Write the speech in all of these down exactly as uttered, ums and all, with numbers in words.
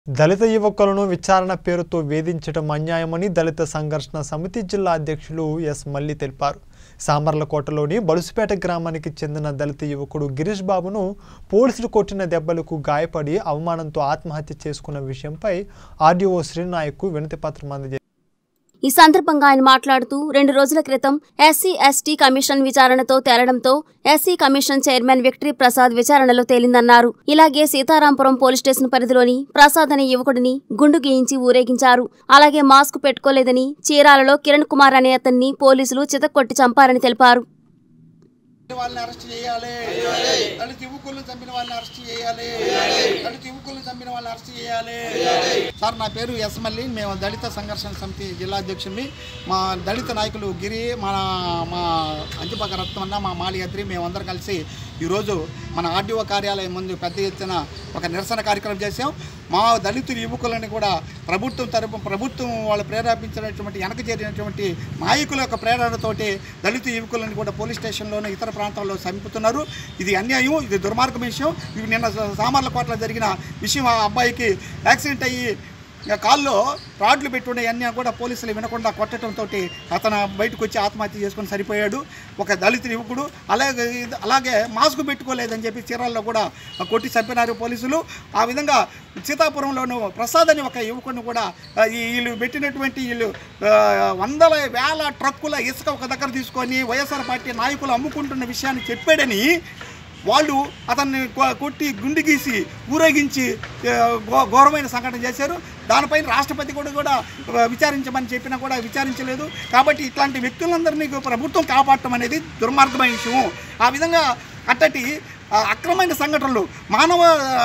దళిత యువకులను విచారణ పేరుతో వేధించడం అన్యాయమని దళిత సంఘర్షణ సమితి జిల్లా అధ్యక్షులు ఎస్ మల్లి తెలిపారు. సామర్లకోటలోని బలుసుపేట గ్రామానికి చెందిన దళిత యువకుడు గిరీష్ బాబును పోలీసులు కొట్టిన దెబ్బలకు గాయపడి అవమానంతో ఆత్మహత్య చేసుకున్న విషయంపై ఆర్డీఓ శ్రీనాయక్కు వినతి పత్రం అందజేశారు. ఈ సందర్భంగా ఆయన మాట్లాడుతూ రెండు రోజుల క్రితం ఎస్సీ ఎస్టీ కమిషన్ విచారణతో తేలడంతో SC commission chairman Victory Prasad విచారణలో తేలిందన్నారు. ఇలాగే సీతారాంపురం పోలీస్ స్టేషన్ పరిధిలోని ప్రసాద్ అనే యువకుడిని గుండు గీయించి ఊరేగించారు. అలాగే మాస్క్ పెట్టుకోలేదని చీరాలలో కిరణ్ కుమార్ అనే అతన్ని పోలీసులు చితక్కొట్టి చంపారని తెలిపారు. వాళ్ళని అరెస్ట్ చేయాలి, దళిత యువకులను చంపిన వాళ్ళని అరెస్ట్ చేయాలి, దళిత యువకులను చంపిన వాళ్ళని అరెస్ట్ చేయాలి. సార్, నా పేరు ఎస్ మల్లి. మేము దళిత సంఘర్షణ సమితి జిల్లా అధ్యక్షుడిని. మా దళిత నాయకులు గిరి, మన మా అంజుపక్క రత్నమన్న, మా మాలియాద్రి, మేమందరం కలిసి ఈరోజు మన ఆర్డీఓ కార్యాలయం ముందు పెద్ద ఎత్తున ఒక నిరసన కార్యక్రమం చేసాం. మా దళిత యువకులని కూడా ప్రభుత్వం తరపు ప్రభుత్వం వాళ్ళు ప్రేరేపించినటువంటి వెనక చేరినటువంటి నాయకుల యొక్క ప్రేరణతోటి దళిత యువకులను కూడా పోలీస్ స్టేషన్లోనే ఇతర ప్రాంతాల్లో చంపుతున్నారు. ఇది అన్యాయం, ఇది దుర్మార్గం విషయం. ఇవి నిన్న సామర్లకోటలో జరిగిన విషయం, ఆ అబ్బాయికి యాక్సిడెంట్ అయ్యి కాల్లో రాడ్లు పెట్టుండే అన్నీ కూడా పోలీసులు వినకుండా కొట్టడంతో అతను బయటకు వచ్చి ఆత్మహత్య చేసుకొని సరిపోయాడు. ఒక దళిత యువకుడు. అలాగే అలాగే మాస్క్ పెట్టుకోలేదని చెప్పి చీరాల్లో కూడా కొట్టి చంపినారు పోలీసులు. ఆ విధంగా సీతాపురంలోను ప్రసాద్ అని ఒక యువకుడిని కూడా వీళ్ళు పెట్టినటువంటి వీళ్ళు వందల వేల ట్రక్కుల ఇసుక ఒక దగ్గర తీసుకొని వైఎస్ఆర్ పార్టీ నాయకులు అమ్ముకుంటున్న విషయాన్ని చెప్పాడని వాళ్ళు అతన్ని కొట్టి గుండు గీసి ఊరేగించి ఘోరమైన సంఘటన చేశారు. దానిపైన రాష్ట్రపతి కూడా కూడా విచారించమని చెప్పినా కూడా విచారించలేదు. కాబట్టి ఇట్లాంటి వ్యక్తులందరినీ ప్రభుత్వం కాపాడటం అనేది దుర్మార్గమైన విషయం. ఆ విధంగా అట్టటి అక్రమైన సంఘటనలు, మానవ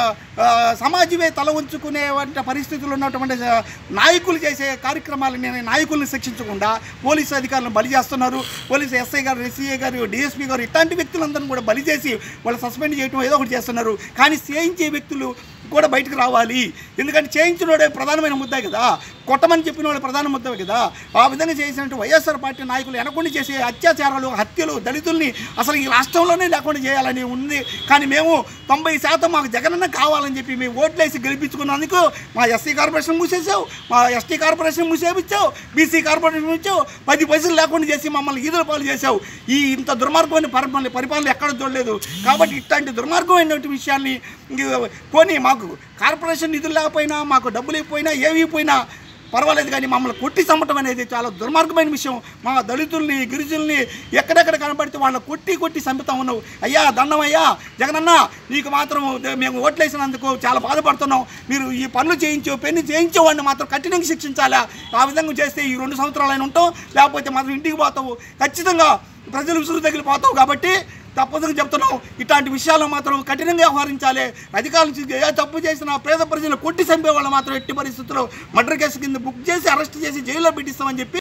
సమాజమే తల ఉంచుకునే వంటి పరిస్థితులు ఉన్నటువంటి నాయకులు చేసే కార్యక్రమాలని నాయకులను శిక్షించకుండా పోలీసు అధికారులను బలి చేస్తున్నారు. పోలీసు ఎస్ఐ గారు, ఎస్సీఏ గారు, డిఎస్పీ గారు ఇట్లాంటి వ్యక్తులందరినీ కూడా బలి చేసి వాళ్ళు సస్పెండ్ చేయడం ఏదో ఒకటి చేస్తున్నారు. కానీ చేయించే వ్యక్తులు కూడా బయటకు రావాలి. ఎందుకంటే చేయించిన వాడే ప్రధానమైన ముద్దే కదా, కొట్టమని చెప్పిన వాడు ప్రధాన ముద్దే కదా. ఆ విధంగా చేసినట్టు వైఎస్ఆర్ పార్టీ నాయకులు వెనకుండా చేసే అత్యాచారాలు, హత్యలు దళితుల్ని అసలు ఈ రాష్ట్రంలోనే లేకుండా చేయాలని ఉంది. కానీ మేము తొంభై శాతం మాకు జగనన్న కావాలని చెప్పి మేము ఓట్లేసి గెలిపించుకున్నందుకు మా ఎస్సీ కార్పొరేషన్ మూసేసావు, మా ఎస్టీ కార్పొరేషన్ మూసేపించావు, బీసీ కార్పొరేషన్ ఇచ్చావు, పది పైసలు లేకుండా చేసి మమ్మల్ని ఈదుల పాలు చేసావు. ఈ ఇంత దుర్మార్గమైన పరిపాలన పరిపాలన ఎక్కడ చూడలేదు. కాబట్టి ఇట్లాంటి దుర్మార్గమైనటువంటి విషయాన్ని పోనీ మాకు కార్పొరేషన్ నిధులు లేకపోయినా, మాకు డబ్బులు అయిపోయినా, ఏవి పోయినా పర్వాలేదు, కానీ మమ్మల్ని కొట్టి చంపటం అనేది చాలా దుర్మార్గమైన విషయం. మా దళితుల్ని, గిరిజనుల్ని ఎక్కడెక్కడ కనబడితే వాళ్ళని కొట్టి కొట్టి చంపుతా ఉన్నావు. అయ్యా దండం అయ్యా జగనన్న, నీకు మాత్రం మేము ఓట్లేసినందుకు చాలా బాధపడుతున్నాం. మీరు ఈ పనులు చేయించో పెన్ను చేయించే వాడిని మాత్రం కఠినంగా శిక్షించాలా. ఆ విధంగా చేస్తే ఈ రెండు సంవత్సరాలు అయినా ఉంటావు, లేకపోతే మాత్రం ఇంటికి పోతావు. ఖచ్చితంగా ప్రజలు విసురు తగిలిపోతావు. కాబట్టి తప్పదుగా చెప్తున్నాం, ఇట్లాంటి విషయాల్లో మాత్రం కఠినంగా వ్యవహరించాలి. అధికారులు ఏ తప్పు చేసినా పేద ప్రజలు కొట్టి చంపే వాళ్ళు మాత్రం ఎట్టి పరిస్థితుల్లో మర్డర్ కేసు కింద బుక్ చేసి అరెస్ట్ చేసి జైల్లో పెట్టిస్తామని చెప్పి